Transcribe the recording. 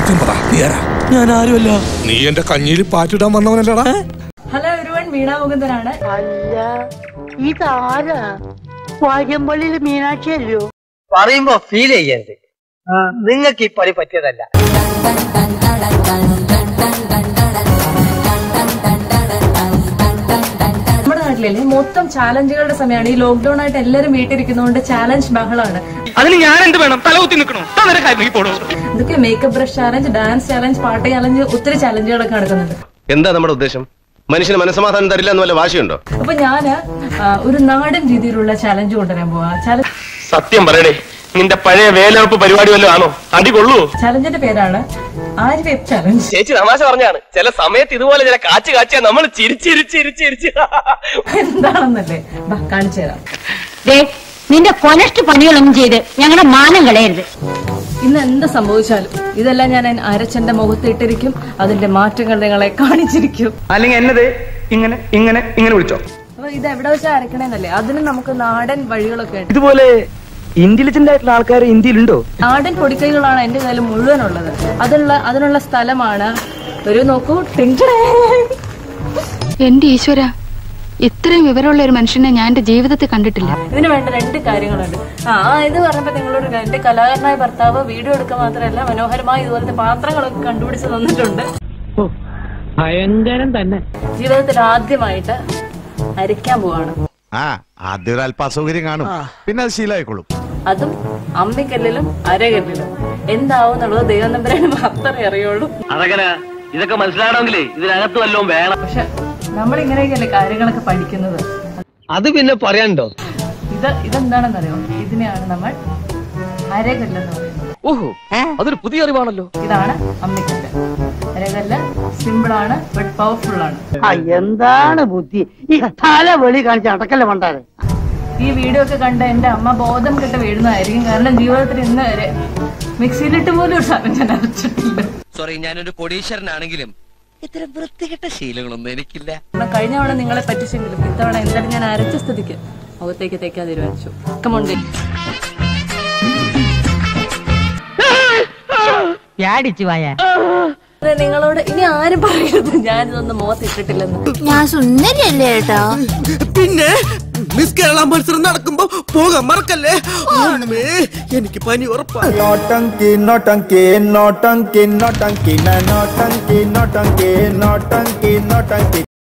സത്യം പറ, ഞാൻ ആരുമല്ല. നീ എന്റെ കഞ്ഞിയിൽ പാറ്റിടാൻ വന്നവനല്ലടാ. ഹലോ എവരിവൺ, വീണ മുകുന്ദനാണ്. അല്ല, ഇതാരാ? വാര്യമ്പള്ളിയിലെ മീനാക്ഷി അല്ലയോ? പറയുമ്പോ ഫീൽ ചെയ്യരുത്, നിങ്ങൾക്ക് ഈ പണി പറ്റിയതല്ല. നമ്മുടെ നാട്ടിലല്ലേ മൊത്തം ചാലഞ്ചുകളുടെ സമയമാണ്. ഈ ലോക്ക്ഡൌൺ ആയിട്ട് എല്ലാരും വീട്ടിലിരിക്കുന്നതുകൊണ്ട് ചാലഞ്ച് ബഹളാണ്. അതിന് ഞാൻ എന്ത് വേണം? തലകുത്തി നിൽക്കണോ? ഇതൊക്കെ makeup brush challenge, dance challenge, പാട്ട് ചാലഞ്ച്, ഒത്തിരി ചാലഞ്ചുകളൊക്കെ നടക്കുന്നുണ്ട്. എന്താ നമ്മുടെ ഉദ്ദേശം? മനുഷ്യന് മനസ്സമാധാനം തരില്ല എന്ന് വല്ല വാശിയുണ്ടോ? അപ്പൊ ഞാന് ഒരു നാടൻ രീതിയിലുള്ള ചാലഞ്ച് കൊണ്ടുവരാൻ പോവാ. സത്യം പറയണേ, നിന്റെ പഴയ വേലവെപ്പ് പരിപാടി വല്ലതും ആണോ? അടികൊള്ളൂ. ചാലഞ്ചിന്റെ പേരാണ് ആര്യവേപ്പ് ചാലഞ്ച്. ചേച്ചി തമാശ പറഞ്ഞാണ്. ചില സമയത്ത് ഇതുപോലെ ചില കാച്ചിയാ നമ്മൾ ചിരിച്ചിരിച്ചിരിച്ചിരിച്ച് എന്താണെന്നല്ലേ, കാണിച്ചു തരാം. നിന്റെ കൊനസ്റ്റ് പണികളൊന്നും ചെയ്ത് ഞങ്ങളുടെ മാനം കളയരുത്. ഇന്ന് എന്ത് സംഭവിച്ചാലും ഇതെല്ലാം ഞാൻ അരച്ചെന്റെ മുഖത്ത് ഇട്ടിരിക്കും. അതിന്റെ മാറ്റങ്ങൾ നിങ്ങളെ കാണിച്ചിരിക്കും. അല്ലെങ്കിൽ എന്നത് ഇങ്ങനെ ഇങ്ങനെ ഇങ്ങനെ വിളിച്ചോ. അപ്പൊ ഇത് എവിടെ വെച്ചാൽ അരക്കണേന്നല്ലേ, അതിന് നമുക്ക് നാടൻ വഴികളൊക്കെ ഉണ്ട്. ഇതുപോലെ ഇന്റലിജന്റ് ആയിട്ടുള്ള ആൾക്കാർ ഇന്ത്യയിലുണ്ടോ? നാടൻ പൊടിക്കൈകളാണ് എന്റെ കയ്യിൽ മുഴുവനുള്ളത്. അതിനുള്ള സ്ഥലമാണ് ഒരു നോക്കൂ. എന്റെ ഈശ്വര, ഇത്രയും വിവരമുള്ള ഒരു മനുഷ്യനെ ഞാൻ എന്റെ ജീവിതത്തിൽ കണ്ടിട്ടില്ല. ഇതിന് വേണ്ട 2 കാര്യങ്ങളുണ്ട്. ഇത് പറഞ്ഞപ്പോ നിങ്ങളോട് എന്റെ കലാകാരനായ ഭർത്താവ് വീഡിയോ എടുക്കാൻ മാത്രമല്ല മനോഹരമായി ഇതുപോലത്തെ പാത്രങ്ങളൊക്കെ കണ്ടുപിടിച്ച് തന്നിട്ടുണ്ട്. ഭയങ്കരം തന്നെ. ജീവിതത്തിൽ ആദ്യമായിട്ട് അരയ്ക്കാൻ പോവാണ്. ആദ്യം ഒരു അല്പ അസൗകര്യം കാണും, പിന്നെ അത് ശീലമായിക്കോളും. അതും അമ്മിക്കല്ലിലും അരകല്ലിലും. എന്താവും എന്നുള്ളത് ദൈവം തമ്പുരാന് മാത്രമേ അറിയുള്ളൂ. അതങ്ങനെ ഇതൊക്കെ മനസ്സിലാവണമെങ്കിലേ ഇതിനകത്ത് വല്ലതും വേണം. പക്ഷെ നമ്മളിങ്ങനെയൊക്കെയല്ലേ കാര്യങ്ങളൊക്കെ പഠിക്കുന്നത്. അത് പിന്നെ പറയാനുണ്ടോ? ഇതെന്താണെന്നറിയോ? ഇതിനെയാണ് നമ്മൾ അരകല്ലെന്ന് പറയുന്നത്. ഓഹോ, അതൊരു പുതിയ അറിവാണല്ലോ. ഇതാണ് അമ്മിക്കല്ല്. അരകല്ല് സിമ്പിളാണ്, ബട്ട് പവർഫുൾ ആണ്. എന്താണ് ബുദ്ധി ഈ തല വെളി കാണിച്ച് അടക്കല്ലേ പണ്ടാരെ. ഈ വീഡിയോ ഒക്കെ കണ്ട എന്റെ അമ്മ ബോധം കെട്ട് വീഴുന്നതായിരിക്കും. കാരണം ജീവിതത്തിൽ ഇന്ന് വരെ മിക്സിയിലിട്ട് പോലും ഒരു സാധനം ഞാൻ അരച്ചിട്ടില്ല. സോറി, ഞാനൊരു കോടീശ്വരനാണെങ്കിലും ഇത്തരം വൃത്തികെട്ട ശീലങ്ങളൊന്നും എനിക്കില്ല. കഴിഞ്ഞ തവണ നിങ്ങളെ പറ്റിച്ചെങ്കിലും ഇത്തവണ എന്തായാലും ഞാൻ അരച്ച സ്ഥിതിക്ക് മുഖത്തേക്ക് തേക്കാൻ തീരുമാനിച്ചു. കമോണ്ട് നിങ്ങളോട് ഇനി ആരും പറയരുത് ഞാനിതൊന്നും മുഖത്തിട്ടിട്ടില്ലെന്ന്. ഞാൻ സുന്ദരിയല്ലേ കേട്ടോ. പിന്നെ മിസ് കേരള മത്സരം നടക്കുമ്പോ പോകാൻ മറക്കല്ലേ. എനിക്ക് പനി ഉറപ്പാണ്. നോട്ടങ്കി നോട്ടങ്കി നോട്ടങ്കി നോട്ടങ്കി നോട്ടങ്കി നോട്ടങ്കി നോട്ടങ്കി നോട്ടങ്കി